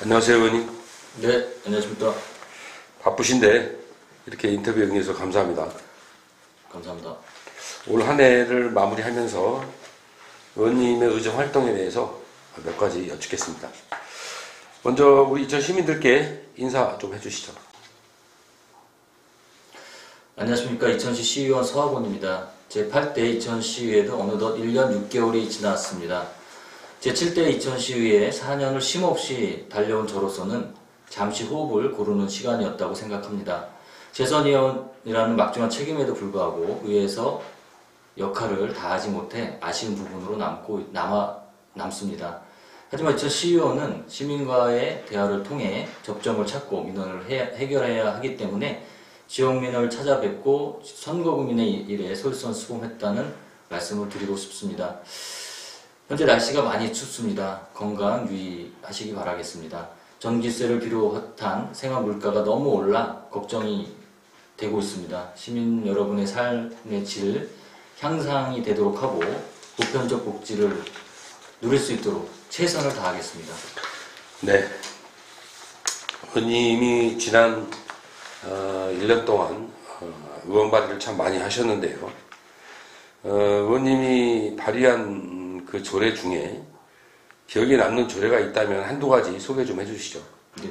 안녕하세요, 의원님. 네, 안녕하십니까. 바쁘신데 이렇게 인터뷰 응해주셔서 감사합니다. 감사합니다. 올 한 해를 마무리하면서 의원님의 의정 활동에 대해서 몇 가지 여쭙겠습니다. 먼저 우리 이천 시민들께 인사 좀 해주시죠. 안녕하십니까. 이천시 시의원 서학원입니다. 제8대 이천시의회도 어느덧 1년 6개월이 지났습니다. 제7대 이천시의회 4년을 쉼없이 달려온 저로서는 잠시 호흡을 고르는 시간이었다고 생각합니다. 재선위원이라는 막중한 책임에도 불구하고 의회에서 역할을 다하지 못해 아쉬운 부분으로 남습니다. 하지만 이천 시의원은 시민과의 대화를 통해 접점을 찾고 민원을 해결해야 하기 때문에 지역민을 찾아뵙고 선거 국민의 일에 솔선수범했다는 말씀을 드리고 싶습니다. 현재 날씨가 많이 춥습니다. 건강 유의하시기 바라겠습니다. 전기세를 비롯한 생활 물가가 너무 올라 걱정이 되고 있습니다. 시민 여러분의 삶의 질 향상이 되도록 하고 보편적 복지를 누릴 수 있도록 최선을 다하겠습니다. 네. 의원님이 지난 1년 동안 의원 발의를 참 많이 하셨는데요. 의원님이 발의한 그 조례 중에 기억에 남는 조례가 있다면 한두 가지 소개 좀 해주시죠. 네.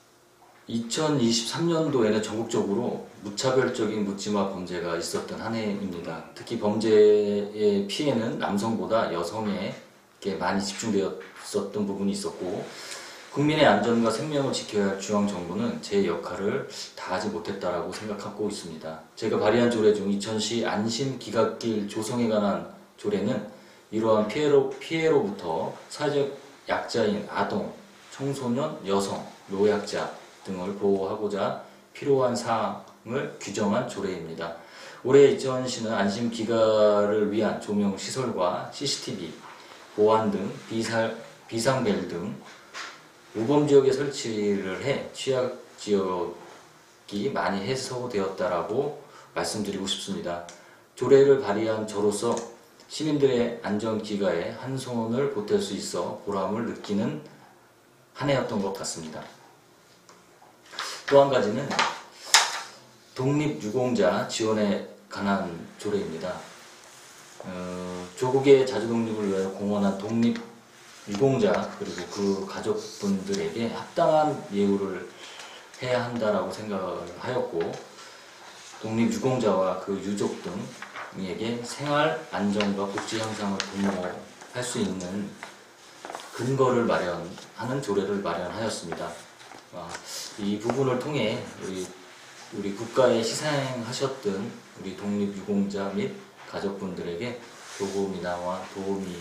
2023년도에는 전국적으로 무차별적인 묻지마 범죄가 있었던 한 해입니다. 특히 범죄의 피해는 남성보다 여성에게 많이 집중되었었던 부분이 있었고, 국민의 안전과 생명을 지켜야 할 중앙정부는 제 역할을 다하지 못했다라고 생각하고 있습니다. 제가 발의한 조례 중 이천시 안심기각길 조성에 관한 조례는 이러한 피해로부터 사회적 약자인 아동, 청소년, 여성, 노약자 등을 보호하고자 필요한 사항을 규정한 조례입니다. 올해 이천시는 안심기가를 위한 조명시설과 CCTV, 보안 등 비상벨 등 우범지역에 설치를 해 취약지역이 많이 해소되었다라고 말씀드리고 싶습니다. 조례를 발의한 저로서 시민들의 안전기가에 한 손을 보탤 수 있어 보람을 느끼는 한 해였던 것 같습니다. 또 한 가지는 독립유공자 지원에 관한 조례입니다. 조국의 자주독립을 위하여 공헌한 독립유공자 그리고 그 가족분들에게 합당한 예우를 해야 한다라고 생각을 하였고, 독립유공자와 그 유족 등에게 생활 안정과 복지 향상을 도모할 수 있는 근거를 마련하는 조례를 마련하였습니다. 이 부분을 통해 우리 국가에 희생하셨던 우리 독립유공자 및 가족분들에게 조금이나마 도움이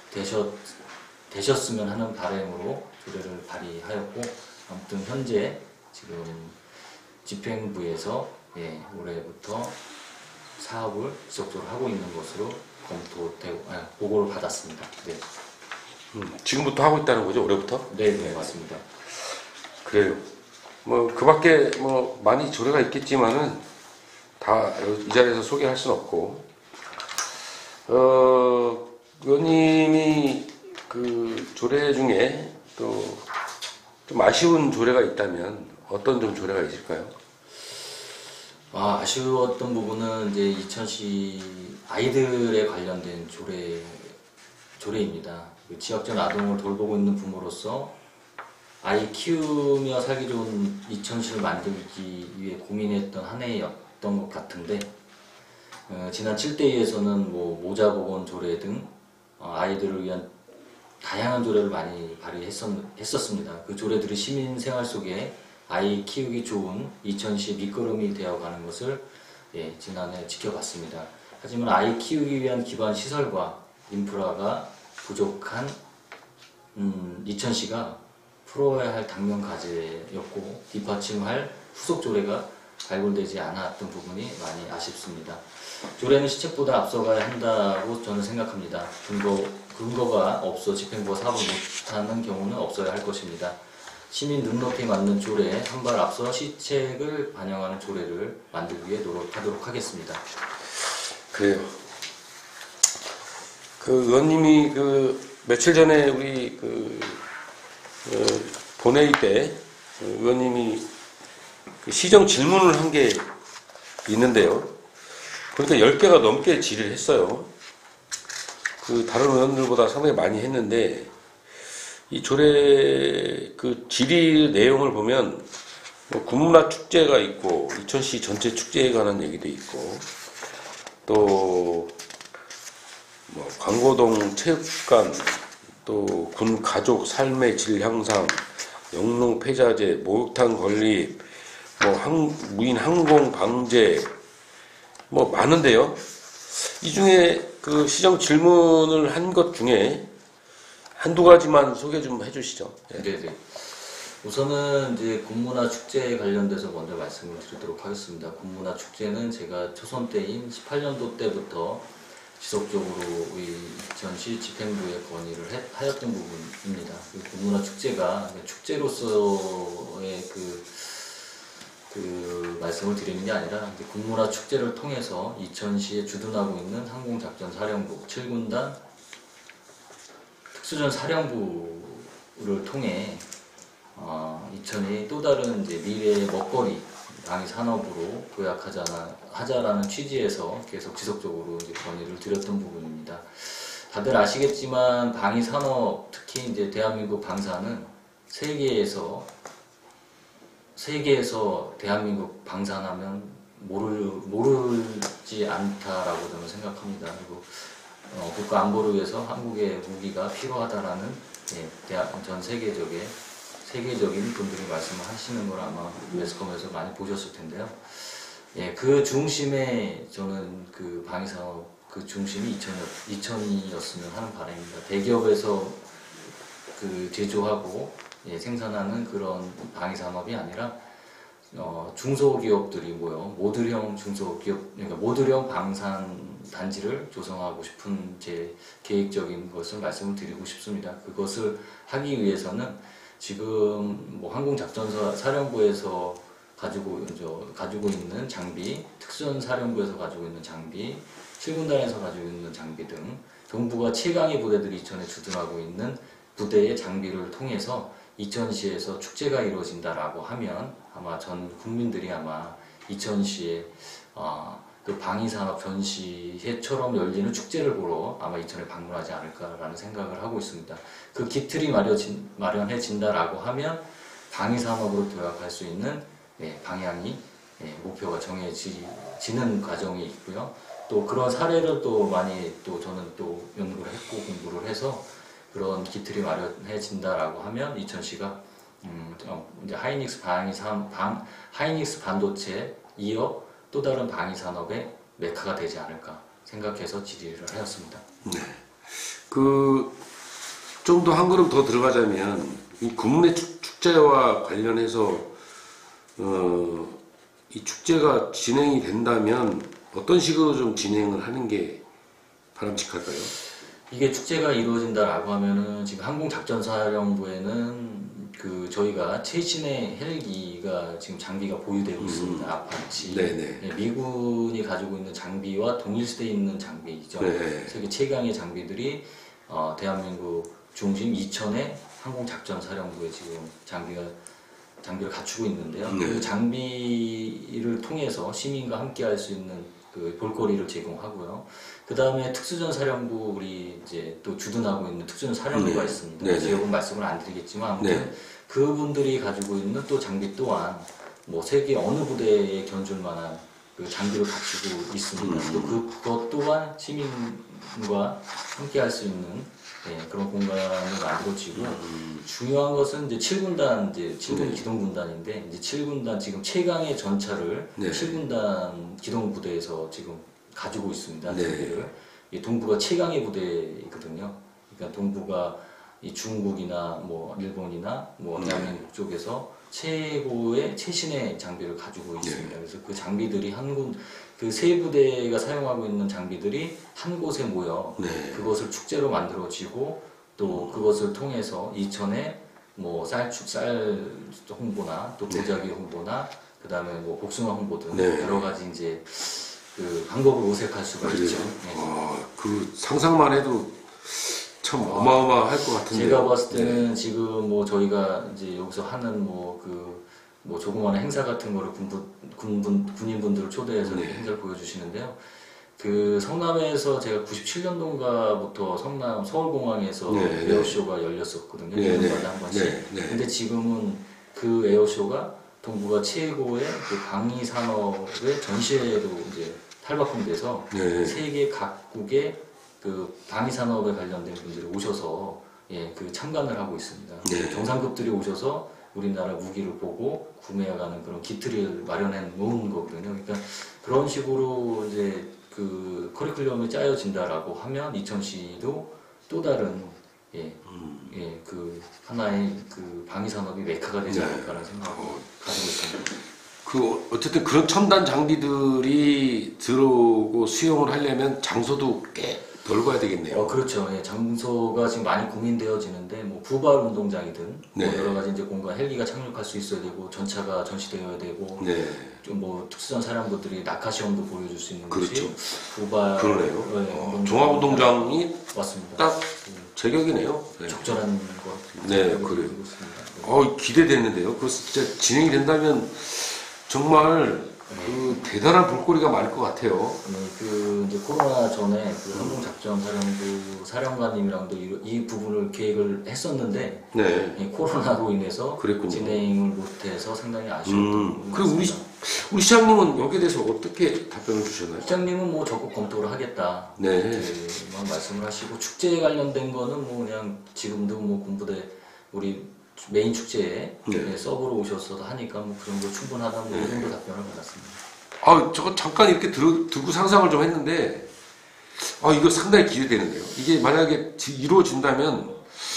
되셨으면 하는 바람으로 조례를 발의하였고, 아무튼 현재 지금 집행부에서 올해부터 사업을 지속적으로 하고 있는 것으로 보고를 받았습니다. 네. 지금부터 하고 있다는 거죠, 올해부터? 네, 맞습니다. 그래요. 그 밖에 많이 조례가 있겠지만은 다 이 자리에서 소개할 수는 없고, 의원님이 그 조례 중에 또 좀 아쉬운 조례가 있다면 어떤 좀 조례가 있을까요? 아쉬웠던 부분은 이제 이천시 아이들에 관련된 조례입니다. 그 지역적 아동을 돌보고 있는 부모로서 아이 키우며 살기 좋은 이천시를 만들기 위해 고민했던 한 해였던 것 같은데, 지난 7대2에서는 모자보건 조례 등 아이들을 위한 다양한 조례를 많이 발의했었습니다. 그 조례들이 시민 생활 속에 아이 키우기 좋은 이천시 밑거름이 되어가는 것을 지난해 지켜봤습니다. 하지만 아이 키우기 위한 기반 시설과 인프라가 부족한 이천시가 풀어야 할 당면 과제였고, 뒷받침할 후속 조례가 발굴되지 않았던 부분이 많이 아쉽습니다. 조례는 시책보다 앞서가야 한다고 저는 생각합니다. 근거가 없어 집행부가 사업을 못하는 경우는 없어야 할 것입니다. 시민 눈높이에 맞는 조례에 한 발 앞서 시책을 반영하는 조례를 만들기 위해 노력하도록 하겠습니다. 그래요. 그 의원님이 며칠 전에 우리 본회의 때 의원님이 그 시정 질문을 한 게 있는데요. 그러니까 10개가 넘게 질의를 했어요. 그 다른 의원들보다 상당히 많이 했는데 이 조례 그 질의 내용을 보면 뭐 군문화 축제가 있고 이천시 전체 축제에 관한 얘기도 있고 또 뭐 광고동 체육관 또 군 가족 삶의 질 향상 영농 폐자재 목욕탕 건립 뭐 무인 항공 방제 뭐 많은데요. 이 중에 그 시정 질문을 한 것 중에 한두 가지만 소개 좀 해주시죠. 예. 네네. 우선은 이제 군문화 축제에 관련돼서 먼저 말씀을 드리도록 하겠습니다. 군문화 축제는 제가 초선 때인 18년도 때부터 지속적으로 우리 이천시 집행부에 건의를 하였던 부분입니다. 군문화 축제가 축제로서의 그 말씀을 드리는 게 아니라 군문화 축제를 통해서 이천시에 주둔하고 있는 항공작전사령부 7군단 특수전 사령부를 통해 이천이 또 다른 이제 미래의 먹거리 방위 산업으로 도약하자라는 취지에서 계속 지속적으로 이제 건의를 드렸던 부분입니다. 다들 아시겠지만 방위 산업 특히 이제 대한민국 방산은 세계에서 대한민국 방산하면 모르지 않다라고 저는 생각합니다. 그리고 국가 안보를 위해서 한국의 무기가 필요하다라는 전 세계적인 분들이 말씀을 하시는 걸 아마 매스컴에서 많이 보셨을 텐데요. 그 중심에 저는 그 방위산업 그 중심이 이천이었으면 하는 바람입니다. 대기업에서 그 제조하고 생산하는 그런 방위산업이 아니라 중소기업들이 모여 모듈형 중소기업, 그러니까 모듈형 방산 단지를 조성하고 싶은 제 계획적인 것을 말씀을 드리고 싶습니다. 그것을 하기 위해서는 지금 뭐 항공작전사령부에서 가지고 있는 장비, 특수전사령부에서 가지고 있는 장비, 7군단에서 가지고 있는 장비 등 동부가 최강의 부대들이 이천에 주둔하고 있는 부대의 장비를 통해서 이천시에서 축제가 이루어진다라고 하면 아마 전 국민들이 아마 이천시에 그 방위산업 전시회처럼 열리는 축제를 보러 아마 이천에 방문하지 않을까라는 생각을 하고 있습니다. 그 기틀이 마련해진다라고 하면 방위산업으로 도약할 수 있는 방향이 목표가 정해지는 과정이 있고요. 또 그런 사례를 또 많이 또 저는 또 연구를 했고 공부를 해서 그런 기틀이 마련해진다라고 하면 이천시가 이제 하이닉스 반도체 이어 또 다른 방위 산업의 메카가 되지 않을까 생각해서 질의를 하였습니다. 네. 좀 더 한 걸음 더 들어가자면 이 군문의 축제와 관련해서 이 축제가 진행이 된다면 어떤 식으로 좀 진행을 하는 게 바람직할까요? 이게 축제가 이루어진다라고 하면은 지금 항공작전사령부에는 그 저희가 최신의 헬기가 지금 장비가 보유되고 있습니다. 아파치. 미군이 가지고 있는 장비와 동일시되어 있는 장비이죠. 세계 최강의 장비들이 대한민국 중심 이천의 항공작전사령부에 지금 장비를 갖추고 있는데요. 그 장비를 통해서 시민과 함께 할 수 있는 그 볼거리를 제공하고요. 그 다음에 특수전사령부 우리 이제 또 주둔하고 있는 특수전사령부가 있습니다. 지역은 말씀을 안 드리겠지만 아무튼 그분들이 가지고 있는 또 장비 또한 뭐 세계 어느 부대에 견줄 만한 그 장비를 갖추고 있습니다. 또 그것 또한 시민과 함께 할 수 있는 그런 공간을 만들어지고요. 중요한 것은 이제 7군단, 7군 기동군단인데, 이제 7군단 지금 최강의 전차를 7군단 기동부대에서 지금 가지고 있습니다. 장비를. 동부가 최강의 부대이거든요. 그러니까 동부가 이 중국이나 뭐 일본이나 뭐 대한민국 쪽에서 최신의 장비를 가지고 있습니다. 그래서 그 장비들이 그 세 부대가 사용하고 있는 장비들이 한 곳에 모여 그것을 축제로 만들어지고 또 그것을 통해서 이천에 뭐 쌀 홍보나 또 도자기 홍보나 그 다음에 뭐 복숭아 홍보 등 여러 가지 이제 그 방법을 모색할 수가 있죠. 그 상상만 해도 참 어마어마할 것 같은데. 제가 봤을 때는 지금 뭐 저희가 이제 여기서 하는 뭐 조그마한 행사 같은 거를 군인분들을 초대해서 이렇게 행사를 보여주시는데요. 그 성남에서 제가 97년도인가부터 성남 서울공항에서 에어쇼가 열렸었거든요. 1년마다 한 번씩. 근데 지금은 그 에어쇼가 동북아 최고의 그 방위 산업의 전시회로 이제 탈바꿈돼서 세계 각국의 그 방위 산업에 관련된 분들이 오셔서 그 참관을 하고 있습니다. 정상급들이 오셔서 우리나라 무기를 보고 구매해가는 그런 기틀을 마련해 놓은 거거든요. 그러니까 그런 식으로 이제 그 커리큘럼이 짜여진다라고 하면 이천시도 또 다른 그 하나의 그 방위 산업이 메카가 되지 않을까라는 생각을 가지고 있습니다. 그 어쨌든 그런 첨단 장비들이 들어오고 수용을 하려면 장소도 꽤 넓어야 되겠네요. 그렇죠. 장소가 지금 많이 고민되어지는데 뭐 부발 운동장이든 뭐 여러 가지 이제 공간 헬기가 착륙할 수 있어야 되고 전차가 전시되어야 되고 좀 뭐 특수전 사령부들이 낙하 시험도 보여줄 수 있는 곳이 부발 그러네요. 종합운동장이 맞습니다. 딱 제격이네요. 적절한 것. 그래요. 기대되는데요. 그 진짜 진행이 된다면 정말 그 대단한 볼거리가 많을 것 같아요. 그 이제 코로나 전에 그 항공작전사령부 사령관님이랑도 이 부분을 계획을 했었는데 코로나로 인해서 진행을 못해서 상당히 아쉬웠던. 그리고 우리 시장님은 여기에 대해서 어떻게 답변을 주셨나요? 시장님은 뭐 적극 검토를 하겠다. 만 말씀을 하시고 축제에 관련된 거는 뭐 그냥 지금도 뭐 군부대 우리 메인 축제에 서브로 오셔서 하니까 뭐 그런 거 충분하다 뭐 이 정도 답변을 받았습니다. 저거 잠깐 이렇게 듣고 상상을 좀 했는데 이거 상당히 기대되는데요. 이게 만약에 이루어진다면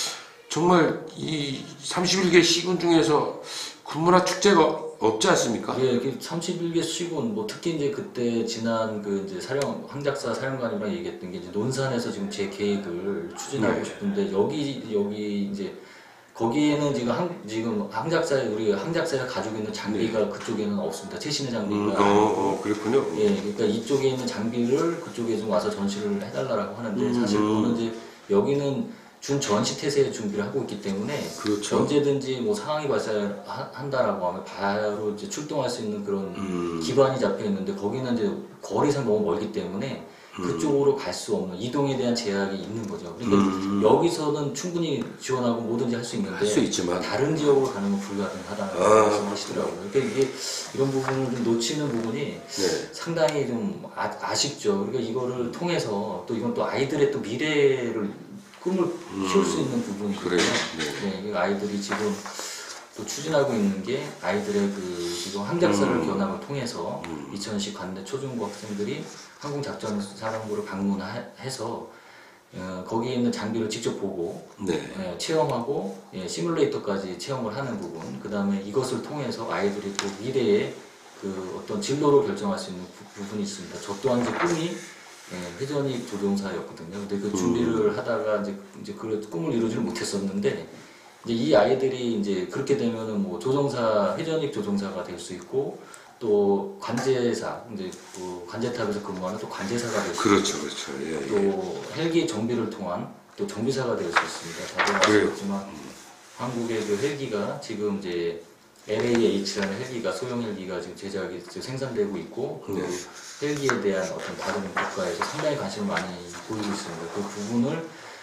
정말 이 31개 시군 중에서 군문화 축제가 없지 않습니까? 이게 31개 시군 뭐 특히 이제 그때 지난 그 이제 항작사 사령관이랑 얘기했던 게 이제 논산에서 지금 제 계획을 추진하고 싶은데 여기 이제 거기에는 지금 우리 항작사가 가지고 있는 장비가 그쪽에는 없습니다. 최신의 장비가. 그렇군요. 그러니까 이쪽에 있는 장비를 그쪽에 좀 와서 전시를 해달라고 하는데 사실 그거는 이제 여기는 준 전시 태세의 준비를 하고 있기 때문에 언제든지 뭐 상황이 발생한다라고 하면 바로 이제 출동할 수 있는 그런 기반이 잡혀 있는데 거기는 이제 거리상 너무 멀기 때문에 그쪽으로 갈 수 없는 이동에 대한 제약이 있는 거죠. 그러니까 여기서는 충분히 지원하고 뭐든지 할 수 있는데 다른 지역으로 가는 건 불가능하다는 말씀하시더라고요. 그러니까 이게 이런 부분을 좀 놓치는 부분이 상당히 좀 아쉽죠. 그러니까 이거를 통해서 또 이건 또 아이들의 또 미래를 꿈을 키울 수 있는 부분이거든요. 아이들이 지금 또 추진하고 있는 게 아이들의 그 지금 항작사를 견학을 통해서 이천시 관내 초중고 학생들이 항공작전사령부를 방문해서 거기에 있는 장비를 직접 보고 체험하고 시뮬레이터까지 체험을 하는 부분, 그 다음에 이것을 통해서 아이들이 또 미래의 그 어떤 진로를 결정할 수 있는 부분이 있습니다. 저 또한 이제 꿈이 회전익 조종사였거든요. 근데 그 준비를 하다가 이제 그 꿈을 이루지를 못했었는데 이제 이 아이들이 이제 그렇게 되면은 뭐 회전익 조종사가 될 수 있고 또 관제사 이제 그 관제탑에서 근무하는 또 관제사가 될 수 있고 또 헬기 정비를 통한 또 정비사가 될 수 있습니다. 다들 아시겠지만 한국의 그 헬기가 지금 이제 LAH라는 헬기가 소형 헬기가 지금 제작이 생산되고 있고 그 헬기에 대한 어떤 다른 국가에서 상당히 관심을 많이 보이고 있습니다. 그 부분을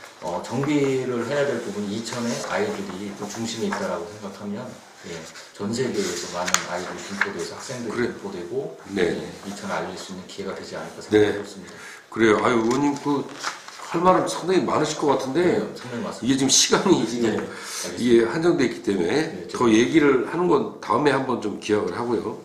정비를 해야 될 부분이 이천의 아이들이 또 중심에 있다라고 생각하면 전 세계에서 많은 아이들이 분포돼서 학생들이 분포되고 이천을 알릴 수 있는 기회가 되지 않을까 생각했습니다. 그래요. 의원님 할 말은 상당히 많으실 것 같은데 상당히 많습니다. 이게 지금 시간이 지금 이게 한정돼 있기 때문에 더 얘기를 하는 건 다음에 한번 좀 기약을 하고요.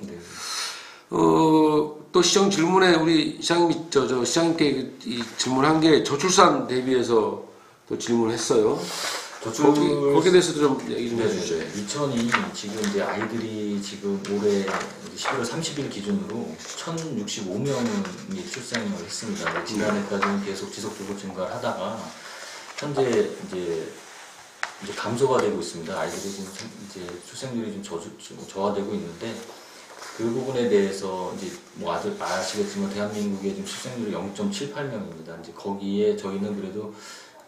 또 시장 질문에 우리 시장님이 시장님께 질문한 게 저출산 대비해서 또 질문했어요. 거기에 대해서도 좀 얘기 좀 해주시죠. 이천이 지금 이제 아이들이 지금 올해 11월 30일 기준으로 1,065명이 출생을 했습니다. 지난해까지는 계속 지속적으로 증가를 하다가 현재 이제 감소가 되고 있습니다. 아이들이 지금 이제 출생률이 좀 저하되고 있는데 그 부분에 대해서 이제 뭐 아시겠지만 대한민국의 지금 출생률이 0.78명입니다. 이제 거기에 저희는 그래도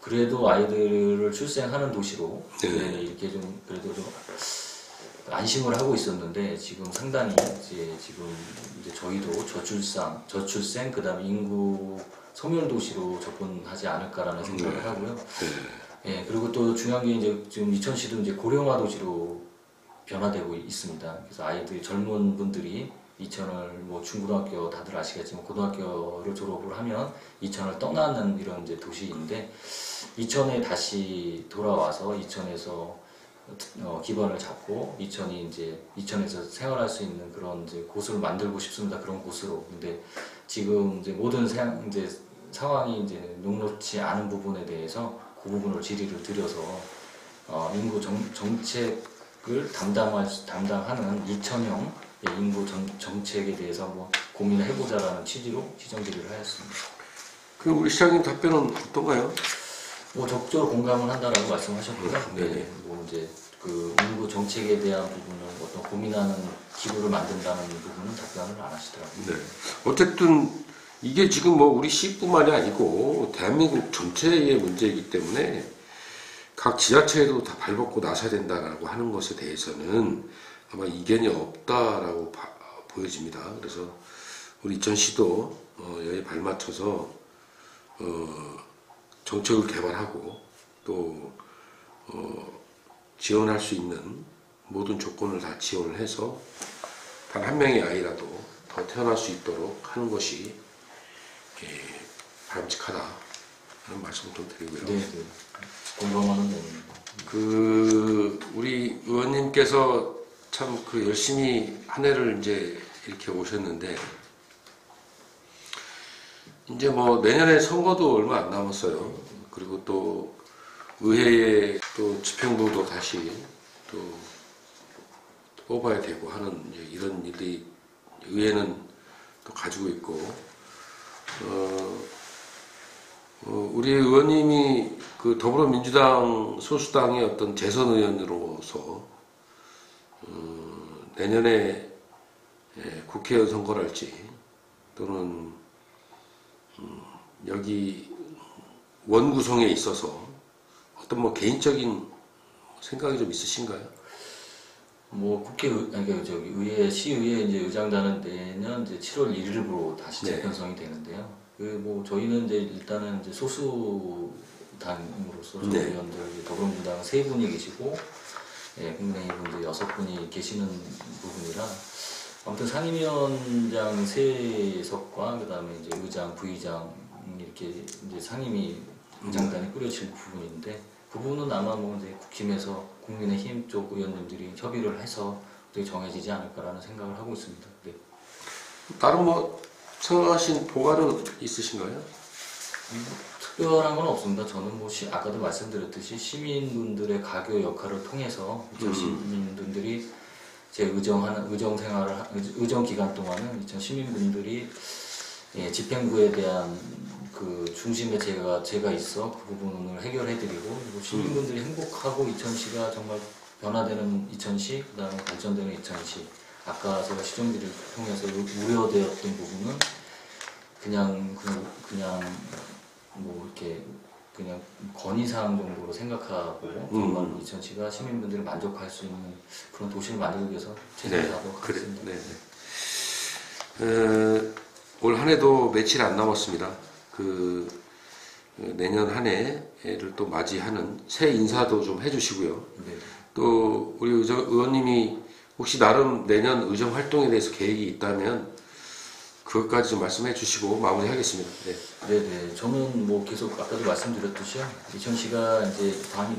그래도 아이들을 출생하는 도시로 네. 이렇게 좀 그래도 좀 안심을 하고 있었는데 지금 상당히 이제 저희도 저출생 그다음에 인구 소멸 도시로 접근하지 않을까라는 생각을 하고요. 예, 그리고 또 중요한 게 이제 지금 이천시도 이제 고령화 도시로 변화되고 있습니다. 그래서 아이들 젊은 분들이 이천을 뭐 중고등학교 다들 아시겠지만 고등학교를 졸업을 하면 이천을 떠나는 이런 이제 도시인데 이천에 다시 돌아와서 이천에서 기반을 잡고 이천에서 생활할 수 있는 그런 이제 곳을 만들고 싶습니다. 그런 곳으로. 근데 지금 이제 모든 이제 상황이 이제 녹록지 않은 부분에 대해서 그 부분을 질의를 드려서 인구 정책을 담당하는 이천형 인구 정책에 대해서 한번 고민을 해보자라는 취지로 시정 질의를 하였습니다. 그 우리 시장님 답변은 어떤가요? 뭐 적극적으로 공감을 한다라고 말씀하셨고요. 네. 뭐 이제 그 인구 정책에 대한 부분을 어떤 고민하는 기구를 만든다는 부분은 답변을 안 하시더라고요. 네. 어쨌든 이게 지금 뭐 우리 시뿐만이 아니고 대한민국 전체의 문제이기 때문에 각 지자체에도 다 발벗고 나서야 된다라고 하는 것에 대해서는 아마 이견이 없다라고 보여집니다. 그래서 우리 이천시도 여기에 발맞춰서 정책을 개발하고 또 지원할 수 있는 모든 조건을 다 지원을 해서 단 한 명의 아이라도 더 태어날 수 있도록 하는 것이 바람직하다 하는 말씀을 좀 드리고요. 네. 공감하는 부분입니다. 우리 의원님께서 참 열심히 한 해를 이제 이렇게 오셨는데 이제 뭐 내년에 선거도 얼마 안 남았어요. 그리고 또 의회에 또 집행부도 다시 또 뽑아야 되고 하는 이제 이런 일이 의회는 또 가지고 있고 우리 의원님이 그 더불어민주당 소수당의 어떤 재선 의원으로서 내년에 국회의원 선거를 할지 또는 여기 원 구성에 있어서 어떤 뭐 개인적인 생각이 좀 있으신가요? 뭐 의회 시의회 이제 의장단은 내년 이제 7월 1일부로 다시 네. 재편성이 되는데요. 뭐 저희는 이제 일단은 이제 소수 당으로서 저희 네. 의원들 더불어민주당 3분이 계시고 국민의힘은 이제 6분이 계시는 부분이라 아무튼 상임위원장 3석과 그다음에 이제 의장, 부의장 이렇게 이제 상임위 의장단이 꾸려질 부분인데 그 부분은 아마 뭐 이제 국힘에서 국민의힘 쪽 의원님들이 협의를 해서 정해지지 않을까라는 생각을 하고 있습니다. 네. 다른 뭐 생각하신 보관은 있으신가요? 특별한 건 없습니다. 저는 뭐 아까도 말씀드렸듯이 시민분들의 가교 역할을 통해서 시민분들이 제 의정 생활을 의정 기간 동안은 시민분들이 집행부에 대한 그 중심에 제가 있어 그 부분을 해결해드리고 그리고 시민분들이 행복하고 이천시가 정말 변화되는 이천시 그다음에 발전되는 이천시 아까 제가 시정지를 통해서 우려되었던 부분은 그냥 뭐 이렇게 그냥 건의사항 정도로 생각하고 정말 이천시가 시민분들이 만족할 수 있는 그런 도시를 만들기 위해서 최선을 다하도록 하겠습니다. 올 한 해도 며칠 안 남았습니다. 내년 한 해를 또 맞이하는 새 인사도 좀 해주시고요. 네. 또 우리 의원님이 혹시 나름 내년 의정 활동에 대해서 계획이 있다면 그것까지 좀 말씀해 주시고 마무리하겠습니다. 네. 네네. 저는 뭐 계속 아까도 말씀드렸듯이요. 이천시가 이제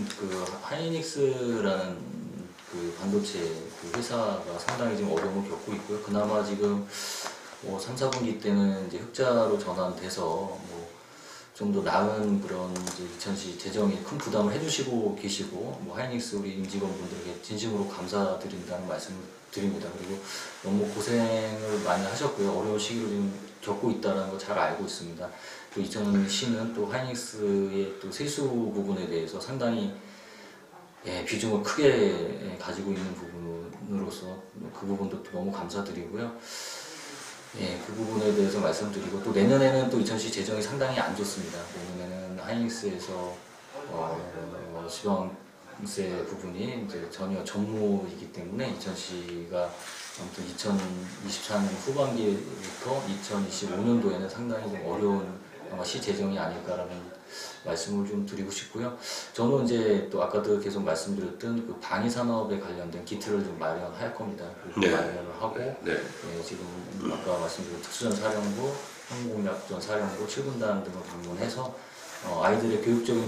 하이닉스라는 그 반도체 그 회사가 상당히 지금 어려움을 겪고 있고요. 그나마 지금 뭐 3, 4분기 때는 이제 흑자로 전환돼서 뭐 좀 더 나은 그런 이제 이천시 재정에 큰 부담을 해주시고 계시고 뭐 하이닉스 우리 임직원분들에게 진심으로 감사드린다는 말씀을 드립니다. 그리고 너무 고생을 많이 하셨고요. 어려운 시기를 지금 겪고 있다는 거 잘 알고 있습니다. 또 이천시는 또 하이닉스의 또 세수 부분에 대해서 상당히 비중을 크게 가지고 있는 부분으로서 그 부분도 너무 감사드리고요. 그 부분에 대해서 말씀드리고 또 내년에는 또 이천시 재정이 상당히 안 좋습니다. 내년에는 하이닉스에서 지방세 부분이 이제 전혀 전무이기 때문에 이천시가 아무튼 2024년 후반기부터 2025년도에는 상당히 좀 어려운 아마 시 재정이 아닐까라는 말씀을 좀 드리고 싶고요. 저는 이제 또 아까도 계속 말씀드렸던 그 방위 산업에 관련된 기틀을 좀 마련할 겁니다. 네. 마련을 하고 네. 지금 아까 말씀드린 특수전사령부, 항공약전사령부, 7군단 등을 방문해서 아이들의 교육적인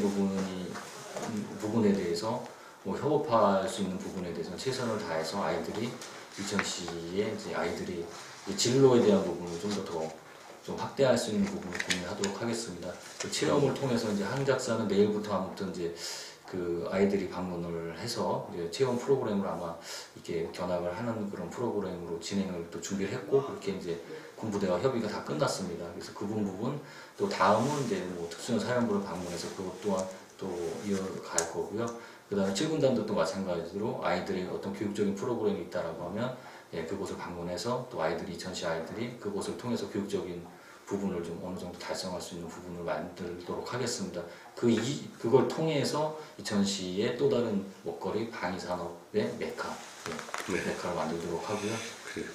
부분에 대해서 뭐 협업할 수 있는 부분에 대해서 최선을 다해서 아이들이 이천시에 이제 아이들이 진로에 대한 부분을 좀 더 확대할 수 있는 부분을 고민하도록 하겠습니다. 그 체험을 통해서 이제 항작사는 내일부터 아무튼 이제 그 아이들이 방문을 해서 이제 체험 프로그램을 아마 이렇게 견학을 하는 그런 프로그램으로 진행을 또 준비를 했고 그렇게 이제 군부대와 협의가 다 끝났습니다. 그래서 그 부분 또 다음은 이제 뭐 특수전 사령부를 방문해서 그것 또한 또 이어갈 거고요. 그 다음에 7군단도 또 마찬가지로 아이들이 어떤 교육적인 프로그램이 있다라고 하면 그곳을 방문해서 또 이천시 아이들이 그곳을 통해서 교육적인 부분을 좀 어느 정도 달성할 수 있는 부분을 만들도록 하겠습니다. 그걸 통해서 이천시의 또 다른 먹거리 방위산업의 메카, 메카를 만들도록 하고요. 그래요.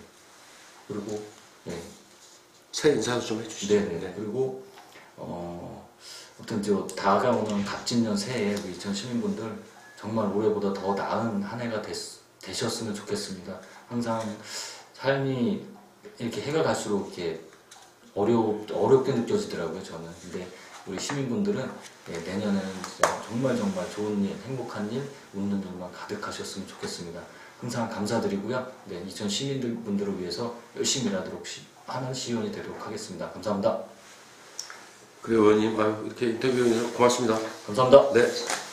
그리고 새 인사도 좀 해주시죠. 네네. 그리고 아무튼 저 다가오는 갑진년 새해 우리 이천 시민분들 정말 올해보다 더 나은 한 해가 되셨으면 좋겠습니다. 항상 삶이 이렇게 해가 갈수록 이렇게 어렵게 느껴지더라고요, 저는. 근데 우리 시민분들은 내년에는 진짜 정말 좋은 일, 행복한 일, 웃는 일만 가득하셨으면 좋겠습니다. 항상 감사드리고요. 이천 시민분들을 위해서 열심히 일하도록 하는 시의원이 되도록 하겠습니다. 감사합니다. 그래요, 의원님. 이렇게 인터뷰 고맙습니다. 감사합니다. 네.